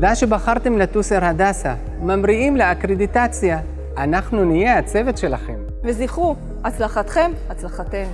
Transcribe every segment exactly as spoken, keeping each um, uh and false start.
תודה שבחרתם לטוס אל הדסה. ממריאים לאקרדיטציה. אנחנו נהיה הצוות שלכם. וזכרו, הצלחתכם, הצלחתנו.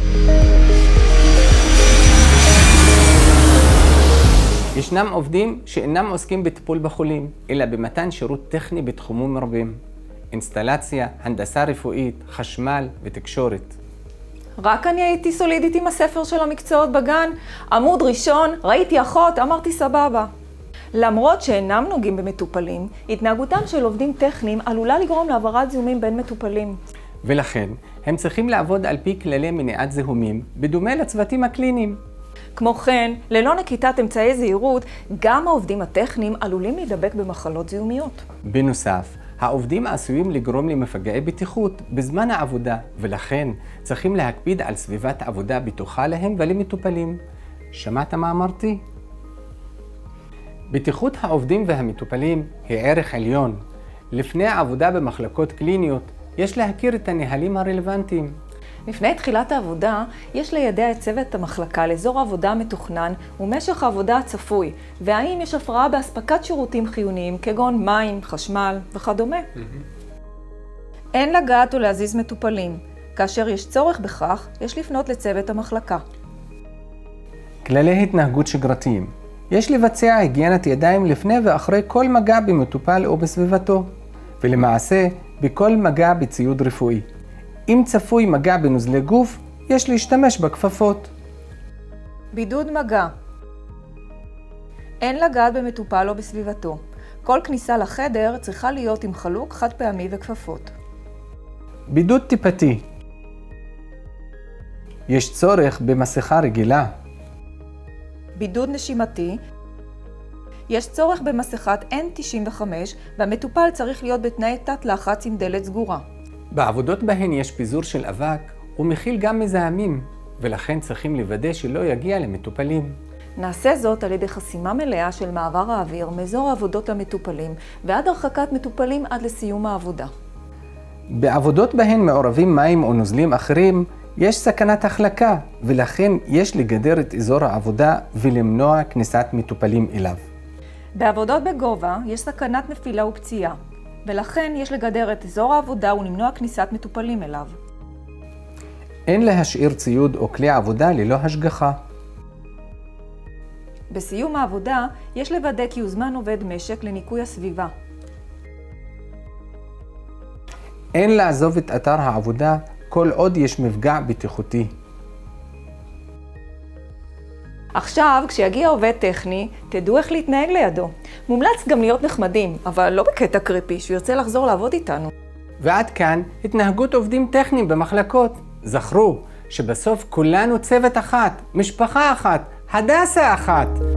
ישנם עובדים שאינם עוסקים בטיפול בחולים, אלא במתן שירות טכני בתחומים רבים. אינסטלציה, הנדסה רפואית, חשמל ותקשורת. רק אני הייתי סולידית עם הספר של המקצועות בגן. עמוד ראשון, ראיתי אחות, אמרתי סבבה. למרות שאינם נוגעים במטופלים, התנהגותם של עובדים טכניים עלולה לגרום להעברת זיהומים בין מטופלים. ולכן, הם צריכים לעבוד על פי כללי מניעת זיהומים, בדומה לצוותים הקליניים. כמו כן, ללא נקיטת אמצעי זהירות, גם העובדים הטכניים עלולים להידבק במחלות זיהומיות. בנוסף, העובדים עשויים לגרום למפגעי בטיחות בזמן העבודה, ולכן צריכים להקפיד על סביבת עבודה בטוחה להם ולמטופלים. שמעת מה אמרתי? בטיחות העובדים והמטופלים היא ערך עליון. לפני העבודה במחלקות קליניות, יש להכיר את הנהלים הרלוונטיים. לפני תחילת העבודה, יש לידע את צוות המחלקה לאזור העבודה המתוכנן ומשך העבודה הצפוי, והאם יש הפרעה באספקת שירותים חיוניים כגון מים, חשמל וכדומה. Mm-hmm. אין לגעת או להזיז מטופלים. כאשר יש צורך בכך, יש לפנות לצוות המחלקה. כללי התנהגות שגרתיים. יש לבצע היגיינת ידיים לפני ואחרי כל מגע במטופל או בסביבתו, ולמעשה בכל מגע בציוד רפואי. אם צפוי מגע בנוזלי גוף, יש להשתמש בכפפות. בידוד מגע. אין לגעת במטופל או בסביבתו. כל כניסה לחדר צריכה להיות עם חלוק חד פעמי וכפפות. בידוד טיפתי. יש צורך במסכה רגילה. בידוד נשימתי. יש צורך במסכת אן תשעים וחמש והמטופל צריך להיות בתנאי תת לחץ עם דלת סגורה. בעבודות בהן יש פיזור של אבק ומכיל גם מזהמים, ולכן צריכים לוודא שלא יגיע למטופלים. נעשה זאת על ידי חסימה מלאה של מעבר האוויר מאזור העבודות למטופלים ועד הרחקת מטופלים עד לסיום העבודה. בעבודות בהן מעורבים מים או נוזלים אחרים, יש סכנת החלקה, ולכן יש לגדר את אזור העבודה ולמנוע כניסת מטופלים אליו. בעבודות בגובה יש סכנת נפילה ופציעה, ולכן יש לגדר את אזור העבודה ולמנוע כניסת מטופלים אליו. אין להשאיר ציוד או כלי עבודה ללא השגחה. בסיום העבודה יש לוודא כי הוזמן עובד משק לניקוי הסביבה. אין לעזוב את אתר העבודה כל עוד יש מפגע בטיחותי. עכשיו, כשיגיע עובד טכני, תדעו איך להתנהג לידו. מומלץ גם להיות נחמדים, אבל לא בקטע קריפי, שהוא ירצה לחזור לעבוד איתנו. ועד כאן התנהגות עובדים טכניים במחלקות. זכרו שבסוף כולנו צוות אחת, משפחה אחת, הדסה אחת.